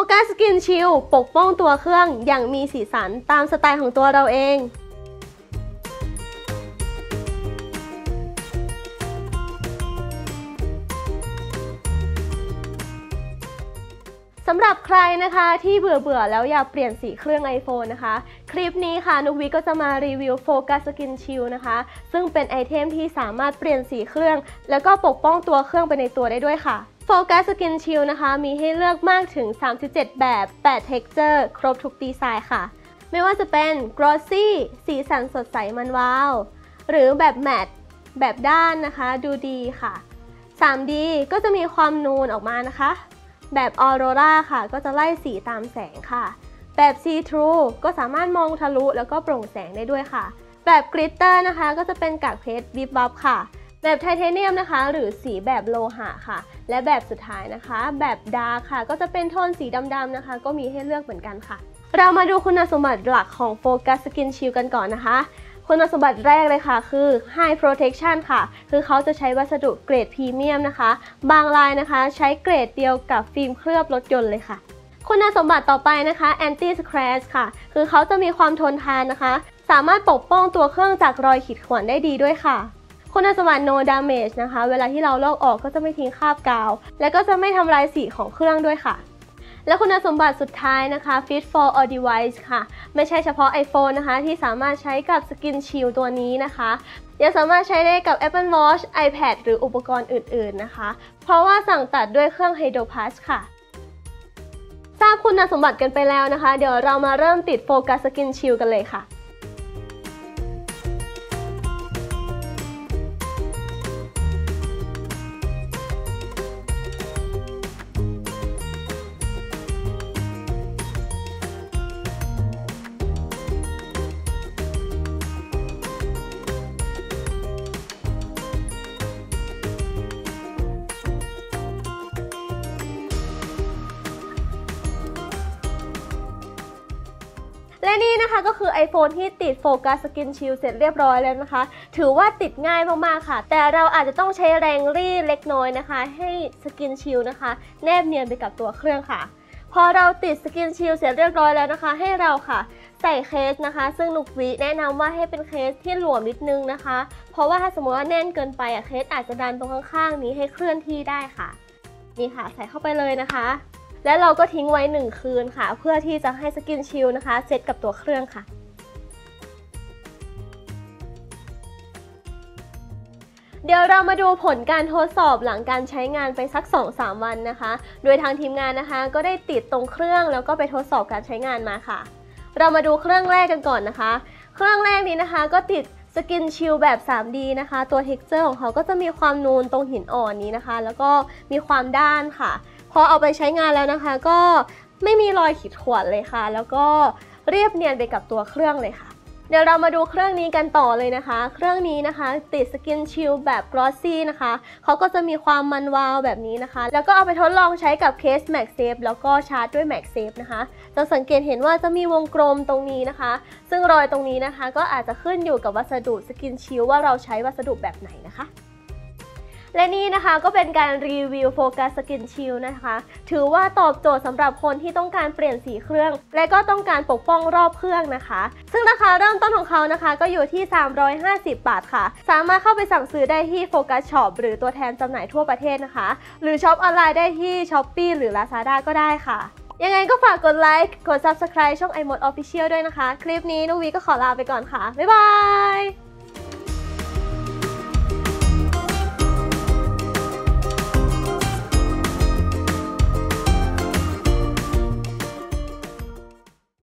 กัสสกินชิลปกป้องตัวเครื่องอย่างมีสีสันตามสไตล์ของตัวเราเองสำหรับใครนะคะที่เบื่อแล้วอยากเปลี่ยนสีเครื่อง iPhone นะคะคลิปนี้ค่ะนุกวิก็จะมารีวิวโฟกัสสกินชิลนะคะซึ่งเป็นไอเทมที่สามารถเปลี่ยนสีเครื่องแล้วก็ปกป้องตัวเครื่องไปในตัวได้ด้วยค่ะโฟกัสสกินชิลนะคะมีให้เลือกมากถึง37แบบ8 texture ครบทุกดีไซน์ค่ะไม่ว่าจะเป็น glossy สีสันสดใสมันว้าวหรือแบบแมตต์แบบด้านนะคะดูดีค่ะ 3D ก็จะมีความนูนออกมานะคะแบบออโรราค่ะก็จะไล่สีตามแสงค่ะแบบซีทรูก็สามารถมองทะลุแล้วก็โปร่งแสงได้ด้วยค่ะแบบกลิตเตอร์นะคะก็จะเป็นกากเพชรวิบวับค่ะแบบไทเทเนียมนะคะหรือสีแบบโลหะค่ะและแบบสุดท้ายนะคะแบบดาร์กค่ะก็จะเป็นโทนสีดำๆนะคะก็มีให้เลือกเหมือนกันค่ะเรามาดูคุณสมบัติหลักของโฟกัสสกินชิลกันก่อนนะคะคุณสมบัติแรกเลยค่ะคือ High Protection ค่ะคือเขาจะใช้วัสดุเกรดพรีเมียมนะคะบางลายนะคะใช้เกรดเดียวกับฟิล์มเคลือบรถยนต์เลยค่ะคุณสมบัติต่อไปนะคะ Anti Scratch ค่ะคือเขาจะมีความทนทานนะคะสามารถปกป้องตัวเครื่องจากรอยขีดข่วนได้ดีด้วยค่ะคุณสมบัติ No Damage นะคะเวลาที่เราลอกออกก็จะไม่ทิ้งคราบกาวและก็จะไม่ทำลายสีของเครื่องด้วยค่ะและคุณสมบัติสุดท้ายนะคะ Fit for all device ค่ะไม่ใช่เฉพาะ iPhone นะคะที่สามารถใช้กับ Skin Shield ตัวนี้นะคะยังสามารถใช้ได้กับ Apple Watch iPad หรืออุปกรณ์อื่นๆนะคะเพราะว่าสั่งตัดด้วยเครื่อง Hydro Plus ค่ะทราบคุณสมบัติกันไปแล้วนะคะเดี๋ยวเรามาเริ่มติดโฟกัส Skin Shield กันเลยค่ะและนี่นะคะก็คือ iPhone ที่ติดโฟกัสสกินชิลเสร็จเรียบร้อยแล้วนะคะถือว่าติดง่ายมากๆค่ะแต่เราอาจจะต้องใช้แรงรีดเล็กน้อยนะคะให้สกินชิลนะคะแนบเนียนไปกับตัวเครื่องค่ะพอเราติดสกินชิลเสร็จเรียบร้อยแล้วนะคะให้เราค่ะใส่เคสนะคะซึ่งนุกวิแนะนำว่าให้เป็นเคสที่หลวมนิดนึงนะคะเพราะว่าถ้าสมมติว่าแน่นเกินไปเคสอาจจะดันตรงข้างๆนี้ให้เคลื่อนที่ได้ค่ะนี่ค่ะใส่เข้าไปเลยนะคะและเราก็ทิ้งไว้1คืนค่ะเพื่อที่จะให้สกินชิลนะคะเซตกับตัวเครื่องค่ะเดี๋ยวเรามาดูผลการทดสอบหลังการใช้งานไปสัก 2-3 วันนะคะโดยทางทีมงานนะคะก็ได้ติดตรงเครื่องแล้วก็ไปทดสอบการใช้งานมาค่ะเรามาดูเครื่องแรกกันก่อนนะคะเครื่องแรกนี้นะคะก็ติดสกินชิลแบบ 3D นะคะตัว texture ของเขาก็จะมีความนูนตรงหินอ่อนนี้นะคะแล้วก็มีความด้านค่ะพอเอาไปใช้งานแล้วนะคะก็ไม่มีรอยขีดข่วนเลยค่ะแล้วก็เรียบเนียนไปกับตัวเครื่องเลยค่ะเดี๋ยวเรามาดูเครื่องนี้กันต่อเลยนะคะเครื่องนี้นะคะติดสกินชิลแบบ glossy นะคะเขาก็จะมีความมันวาวแบบนี้นะคะแล้วก็เอาไปทดลองใช้กับเคส MagSafe แล้วก็ชาร์จด้วย MagSafe นะคะจะสังเกตเห็นว่าจะมีวงกลมตรงนี้นะคะซึ่งรอยตรงนี้นะคะก็อาจจะขึ้นอยู่กับวัสดุสกินชิลว่าเราใช้วัสดุแบบไหนนะคะและนี่นะคะก็เป็นการรีวิวโฟกัสสกินชิลนะคะถือว่าตอบโจทย์สำหรับคนที่ต้องการเปลี่ยนสีเครื่องและก็ต้องการปกป้องรอบเครื่องนะคะซึ่งราคาเริ่มต้นของเขานะคะก็อยู่ที่350 บาทค่ะสามารถเข้าไปสั่งซื้อได้ที่โฟกัสช็อปหรือตัวแทนจำหน่ายทั่วประเทศนะคะหรือช็อปออนไลน์ได้ที่ Shopee หรือ Lazada ก็ได้ค่ะยังไงก็ฝากกดไลค์กด Subscribe ช่อง iMode Official ด้วยนะคะคลิปนี้นุกวีก็ขอลาไปก่อนค่ะบ๊ายบาย